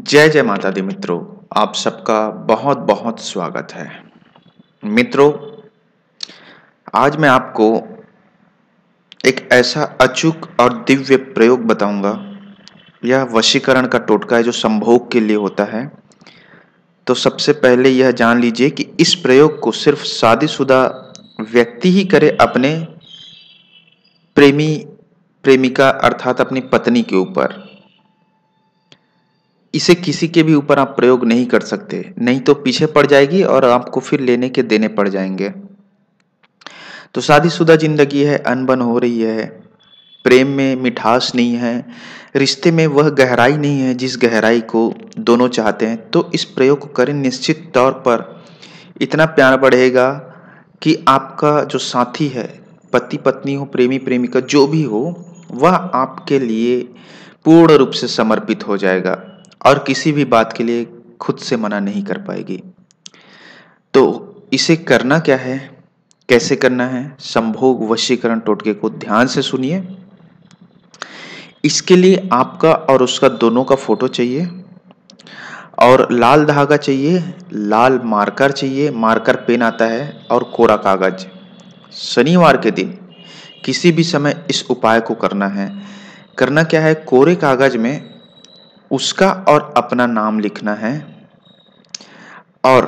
जय जय माता दी मित्रों। आप सबका बहुत बहुत स्वागत है। मित्रों, आज मैं आपको एक ऐसा अचूक और दिव्य प्रयोग बताऊंगा। यह वशीकरण का टोटका है जो संभोग के लिए होता है। तो सबसे पहले यह जान लीजिए कि इस प्रयोग को सिर्फ शादीशुदा व्यक्ति ही करे अपने प्रेमी प्रेमिका अर्थात अपनी पत्नी के ऊपर। इसे किसी के भी ऊपर आप प्रयोग नहीं कर सकते, नहीं तो पीछे पड़ जाएगी और आपको फिर लेने के देने पड़ जाएंगे। तो शादीशुदा जिंदगी है, अनबन हो रही है, प्रेम में मिठास नहीं है, रिश्ते में वह गहराई नहीं है जिस गहराई को दोनों चाहते हैं। तो इस प्रयोग को करें, निश्चित तौर पर इतना प्यार बढ़ेगा कि आपका जो साथी है, पति पत्नी हो, प्रेमी प्रेमिका जो भी हो, वह आपके लिए पूर्ण रूप से समर्पित हो जाएगा और किसी भी बात के लिए खुद से मना नहीं कर पाएगी। तो इसे करना क्या है, कैसे करना है, संभोग वशीकरण टोटके को ध्यान से सुनिए। इसके लिए आपका और उसका दोनों का फोटो चाहिए और लाल धागा चाहिए, लाल मार्कर चाहिए, मार्कर पेन आता है, और कोरा कागज। शनिवार के दिन किसी भी समय इस उपाय को करना है। करना क्या है, कोरे कागज में उसका और अपना नाम लिखना है और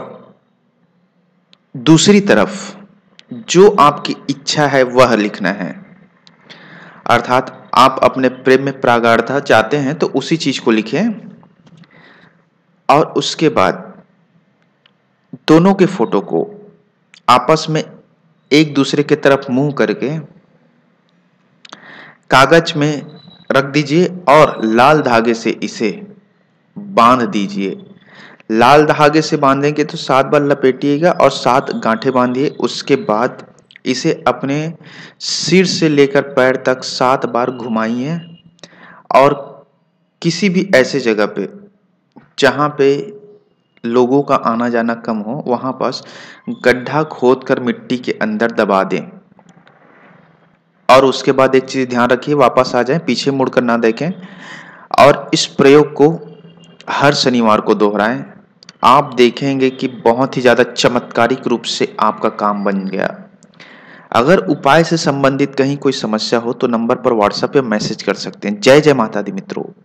दूसरी तरफ जो आपकी इच्छा है वह लिखना है। अर्थात आप अपने प्रेम में प्रागाढ़ता चाहते हैं तो उसी चीज को लिखें और उसके बाद दोनों के फोटो को आपस में एक दूसरे की तरफ मुंह करके कागज में रख दीजिए और लाल धागे से इसे बांध दीजिए। लाल धागे से बांधेंगे तो 7 बार लपेटिएगा और 7 गांठें बांधिए। उसके बाद इसे अपने सिर से लेकर पैर तक 7 बार घुमाइए और किसी भी ऐसे जगह पे जहां पे लोगों का आना जाना कम हो, वहां पास गड्ढा खोदकर मिट्टी के अंदर दबा दें। और उसके बाद एक चीज ध्यान रखिए, वापस आ जाएं, पीछे मुड़कर ना देखें और इस प्रयोग को हर शनिवार को दोहराएं। आप देखेंगे कि बहुत ही ज्यादा चमत्कारिक रूप से आपका काम बन गया। अगर उपाय से संबंधित कहीं कोई समस्या हो तो नंबर पर व्हाट्सएप पे मैसेज कर सकते हैं। जय जय माता दी मित्रों।